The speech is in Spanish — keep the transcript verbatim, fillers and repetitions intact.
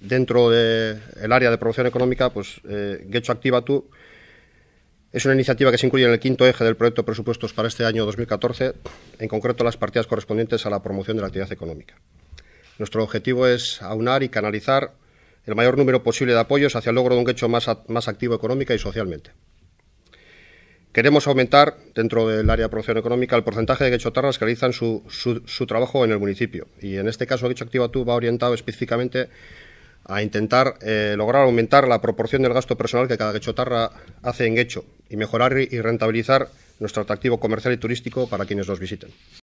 dentro del área de promoción económica, pues eh, Getxo Aktibatu es una iniciativa que se incluye en el quinto eje del proyecto de presupuestos para este año dos mil catorce, en concreto las partidas correspondientes a la promoción de la actividad económica. Nuestro objetivo es aunar y canalizar el mayor número posible de apoyos hacia el logro de un Getxo más, más activo económica y socialmente. Queremos aumentar, dentro del área de promoción económica, el porcentaje de getxotarras que realizan su, su, su trabajo en el municipio. Y en este caso, Getxo Aktibatu va orientado específicamente a intentar eh, lograr aumentar la proporción del gasto personal que cada getxotarra hace en Getxo y mejorar y rentabilizar nuestro atractivo comercial y turístico para quienes nos visiten.